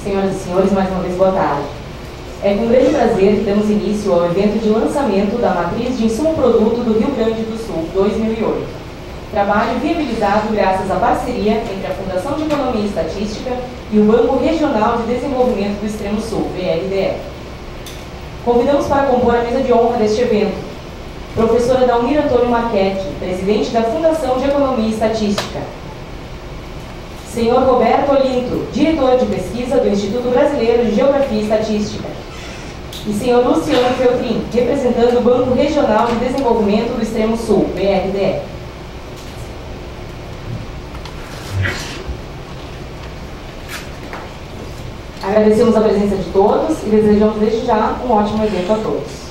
Senhoras e senhores, mais uma vez boa tarde. É com grande prazer que damos início ao evento de lançamento da Matriz de Insumo-Produto do Rio Grande do Sul 2008. Trabalho viabilizado graças à parceria entre a Fundação de Economia e Estatística e o Banco Regional de Desenvolvimento do Extremo Sul, BRDE. Convidamos para compor a mesa de honra deste evento professora Dalmir Antônio Marchetti, presidente da Fundação de Economia e Estatística. Senhor Roberto Olinto, diretor de pesquisa do Instituto Brasileiro de Geografia e Estatística. E senhor Luciano Feltrin, representando o Banco Regional de Desenvolvimento do Extremo Sul, BRDE. Agradecemos a presença de todos e desejamos desde já um ótimo evento a todos.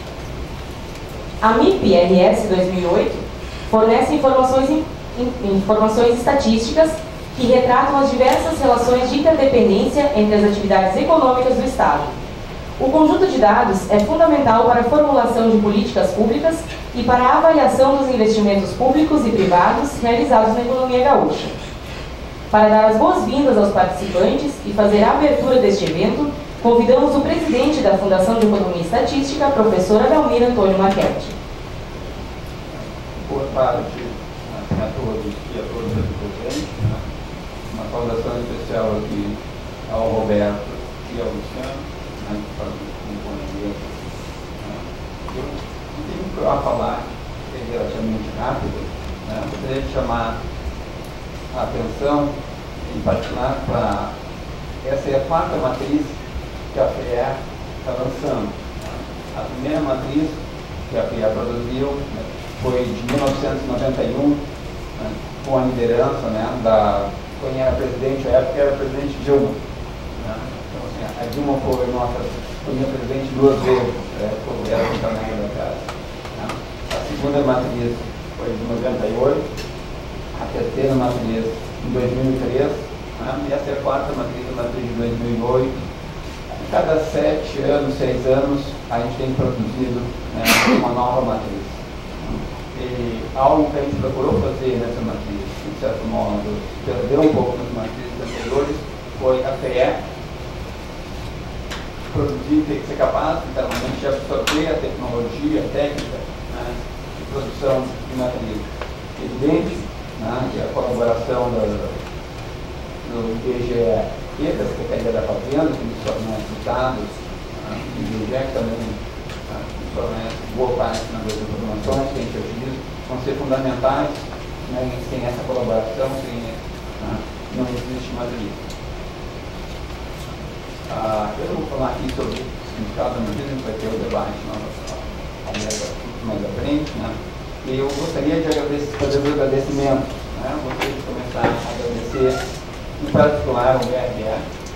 A MIP-RS 2008 fornece informações estatísticas que retratam as diversas relações de interdependência entre as atividades econômicas do Estado. O conjunto de dados é fundamental para a formulação de políticas públicas e para a avaliação dos investimentos públicos e privados realizados na economia gaúcha. Para dar as boas-vindas aos participantes e fazer a abertura deste evento, convidamos o presidente da Fundação de Economia e Estatística, professora Dalmir Antônio Marchetti. Boa tarde a todos e a todas aqui presentes. Uma saudação especial aqui ao Roberto e ao Luciano, que fazem companhia. Eu não tenho muito a falar, é relativamente rápido. Gostaria de chamar a atenção, em particular, para essa é a quarta matriz que a FEE está lançando. A primeira matriz que a FEE produziu foi de 1991, com a liderança da quem era presidente, à época era presidente Dilma. Então, assim, a Dilma foi minha presidente duas vezes, foi ela que também da casa. A segunda matriz foi de 98, a terceira matriz em 2003, e essa é a quarta matriz, a matriz de 2008. A cada 7 anos, 6 anos, a gente tem produzido uma nova matriz. E algo que a gente procurou fazer nessa matriz, de certo modo, perdeu um pouco nas matrizes anteriores, foi a FEE produzir, ter que ser capaz, internamente, de absorver a tecnologia, a técnica de produção de matriz. Evidente que a colaboração do IBGE e da Secretaria da Fazenda, que nos fornece dados, e o IBGE que também nos fornece boa parte das informações que a gente utiliza, vão ser fundamentais. Sem essa colaboração, não existe matriz. Eu não vou falar aqui sobre o significado da matriz, a gente vai ter o debate mais à frente. E eu gostaria de fazer os agradecimentos. Gostaria de começar a agradecer, em particular, o BRDE.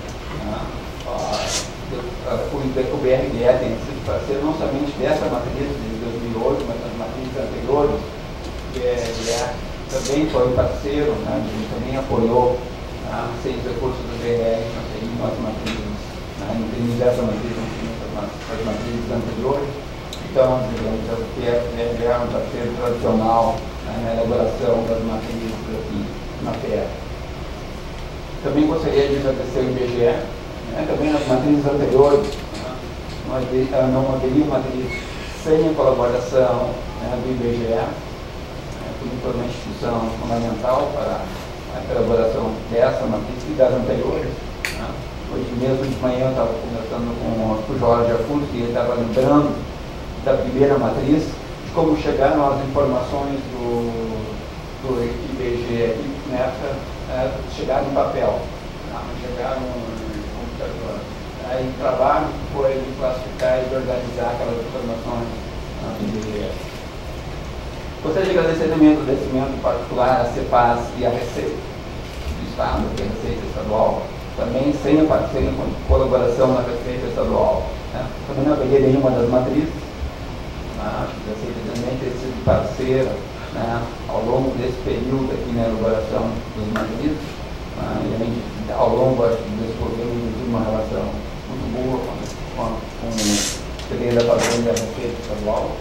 O BRDE tem sido parceiro não somente dessa matriz de 2008, mas das matrizes anteriores. O BRDE também foi parceiro, ele também apoiou 6 recursos do BRDE, nós teríamos as matrizes, não teríamos essa matriz, não teríamos as matrizes anteriores. Então, digamos, o BRDE é um parceiro tradicional na elaboração das matrizes aqui na FEE. Também gostaria de agradecer o IBGE, também nas matrizes anteriores, não haveria matriz sem a colaboração do IBGE, que foi uma instituição fundamental para a elaboração dessa matriz e das anteriores. Hoje mesmo de manhã eu estava conversando com o Jorge Afuso, e ele estava lembrando da primeira matriz, de como chegaram as informações do IBGE nessa, chegaram em papel, chegaram no computador. Aí o trabalho foi de classificar e de organizar aquelas informações do IBGE. Gostaria de agradecer também o agradecimento particular à CEPAS e à Receita do Estado, que é a Receita Estadual, também sem a colaboração da Receita Estadual. Também não haveria nenhuma das matrizes. Acho que a Receita também ter sido parceira ao longo desse período aqui na elaboração das matrizes. E ao longo desse governo, uma relação muito boa com o Secretaria da Fazenda e a Receita Estadual.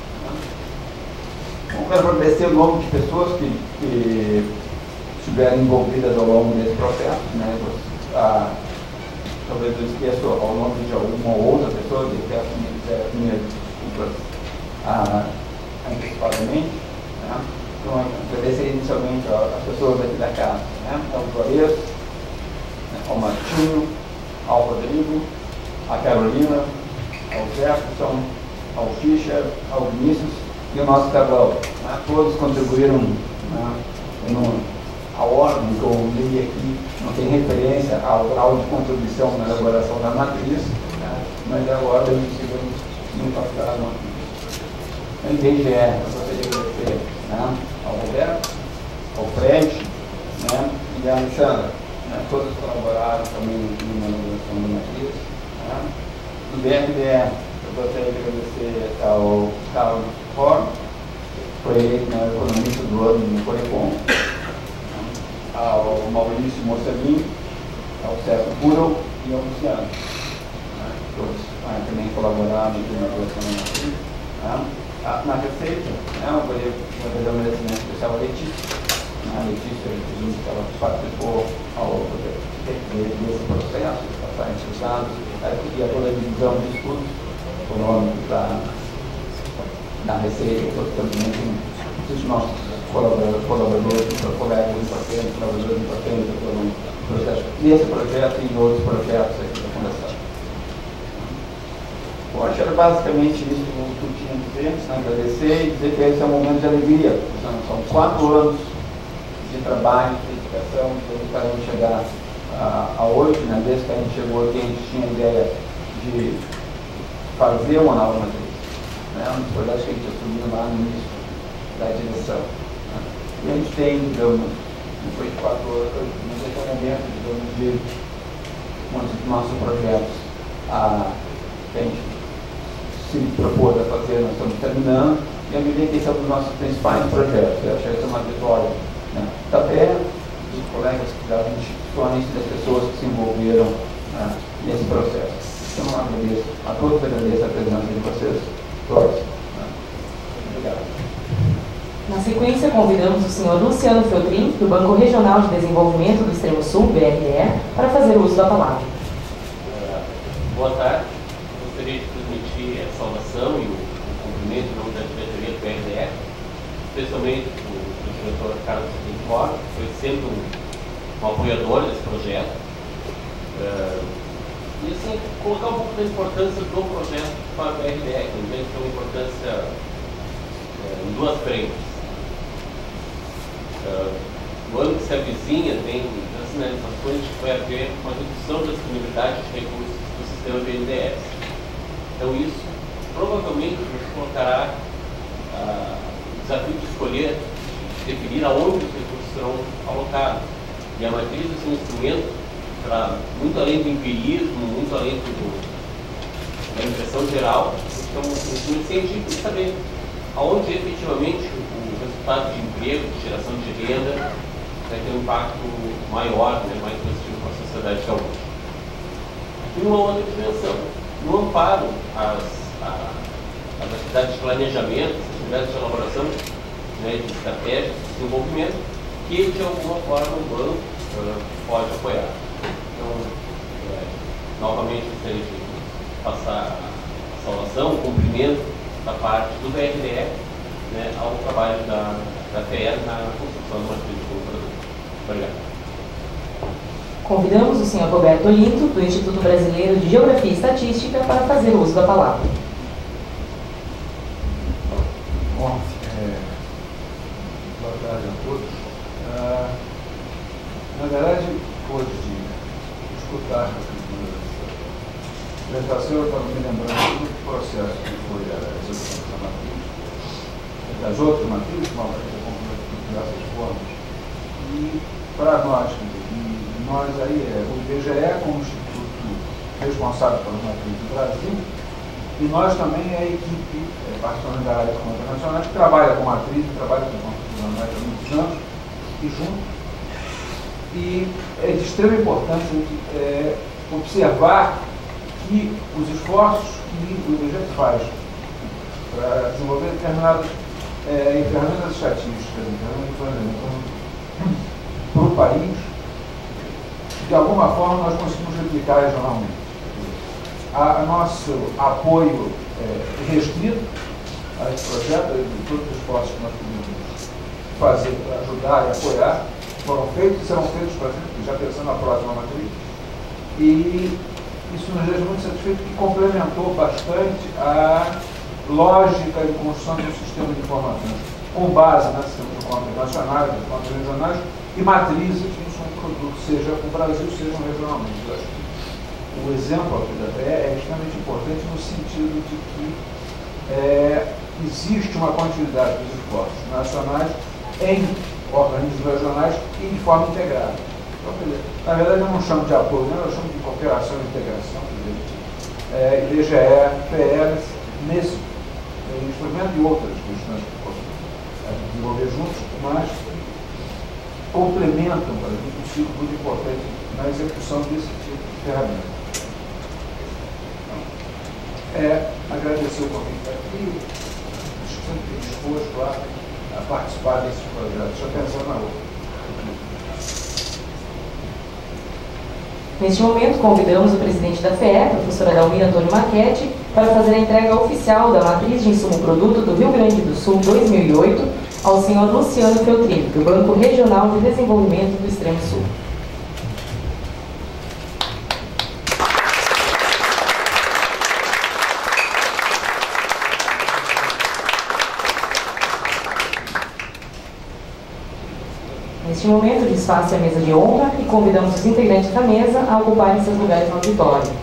Eu quero agradecer o nome de pessoas que estiveram envolvidas ao longo desse processo. talvez eu esqueça ao nome de alguma outra pessoa que quer assumir desculpas antecipadamente. Né? Então, agradecer inicialmente as pessoas aqui da casa, né? Ao Juarez, né? Ao Martinho, ao Rodrigo, à Carolina, ao Jefferson, ao Fischer, ao Vinícius e ao nosso Carlão. Né? Todos contribuíram, né? A ordem que eu li aqui não tem referência ao grau de contribuição na elaboração da matriz, né? Mas a ordem seguimos impactar no IBGE. Eu gostaria de agradecer, né? Ao Roberto, ao Fred, né? E à Alexandra. Né? Todos colaboraram também na elaboração da matriz. Né? Do BRDE, eu gostaria de agradecer ao Carlos Form, que foi eleito economista do ano no Corecon, ao Maurício Mocelin, ao César Puro e ao Luciano. Todos também colaboraram na elaboração da matriz. Na receita, eu vou fazer um agradecimento especial à Letícia. A Letícia, que ela participou desse processo, de passar esses anos, e a toda a divisão de estudos econômicos da receita, também os nossos colaboradores, colegas importantes, colaboradores importantes no processo, nesse projeto e em outros projetos aqui da Fundação. Eu acho que era basicamente isso que eu tinha a dizer, agradecer e dizer que esse é um momento de alegria. São 4 anos de trabalho, de dedicação, para a gente chegar a hoje, né? Desde que a gente chegou aqui, a gente tinha a ideia de fazer uma nova matriz. Né? Um dos projetos que a gente assumiu lá no início da direção. Né? E a gente tem, digamos, depois de 4 anos, no detalhamento, digamos, de muitos dos nossos projetos que a gente se propôs a fazer, nós estamos terminando, e a medida que são os nossos principais projetos. Eu acho que essa é uma vitória, né? Da PEA, dos colegas das instituições e das pessoas que se envolveram, né, nesse processo. Então, eu agradeço a todos, agradeço a presença de vocês todos. Né? Obrigado. Na sequência, convidamos o senhor Luciano Feltrin, do Banco Regional de Desenvolvimento do Extremo Sul, BRE, para fazer uso da palavra. Boa tarde. Gostaria de transmitir a saudação e o cumprimento em nome da diretoria do BRE, especialmente o diretor Carlos Pintor, que foi sempre um apoiador desse projeto. E assim, colocar um pouco da importância do projeto para o BRE, que eu vejo que tem uma importância em 2 frentes. No ano que se avizinha, tem as sinalizações de que vai haver uma redução da disponibilidade de recursos do sistema BNDES. Então isso provavelmente nos colocará o desafio de escolher, de definir aonde os recursos serão alocados. E a matriz desse instrumento, para muito além do empirismo, muito além da impressão geral, é um instrumento científico de saber aonde efetivamente o resultado de emprego, de geração de renda, vai ter um impacto maior, né, mais positivo para a sociedade que é hoje. E uma outra dimensão, no amparo às atividades de planejamento, às atividades de elaboração, né, de estratégias, de desenvolvimento, que de alguma forma o banco pode apoiar. Então, novamente, gostaria de passar a saudação, o cumprimento da parte do BRE, né, ao trabalho da FER na construção de uma matriz de produto. Obrigado. Convidamos o senhor Roberto Olinto, do Instituto Brasileiro de Geografia e Estatística, para fazer uso da palavra. Bom, boa tarde a todos. Na verdade, depois de escutar a apresentação, eu estava me lembrando do processo que foi a execução da matriz, das outras matrizes, uma matriz de diversas formas. E para nós aí o IBGE como instituto responsável pela matriz do Brasil, e nós também é a equipe, particularmente da área internacional, que trabalha com matriz, trabalha com constitucionais há muitos anos, e junto. E é de extrema importância observar que os esforços que o IBGE faz para desenvolver determinadas ferramentas estatísticas, para o país, de alguma forma, nós conseguimos replicar regionalmente. Nosso apoio restrito a esse projeto, de todos os esforços que nós podemos fazer para ajudar e apoiar, foram feitos e serão feitos, por exemplo, já pensando na próxima matriz. E isso nos deixa muito satisfeito, que complementou bastante a lógica de construção de um sistema de informações com base nas sistemas de contas nacionais, de contas regionais e matrizes de um produto, seja no Brasil, seja regionalmente. Eu acho que o exemplo aqui da PE é extremamente importante no sentido de que existe uma continuidade dos esforços nacionais em organismos regionais e de forma integrada. Então, na verdade, eu não chamo de apoio, eu chamo de cooperação e integração. IBGE, PE, nesse instrumento e outras questões que podemos desenvolver juntos, mas complementam, para mim, um ciclo muito importante na execução desse tipo de ferramenta. Agradecer o convite aqui, sempre disposto a participar desses projetos, já pensando na outra. Neste momento, convidamos o presidente da FEE, professora Dalmira Antônio Marchetti, para fazer a entrega oficial da Matriz de Insumo Produto do Rio Grande do Sul 2008 ao senhor Luciano Feltrin, do Banco Regional de Desenvolvimento do Extremo Sul. Neste momento, desfaça a mesa de honra e convidamos os integrantes da mesa a ocuparem seus lugares no auditório.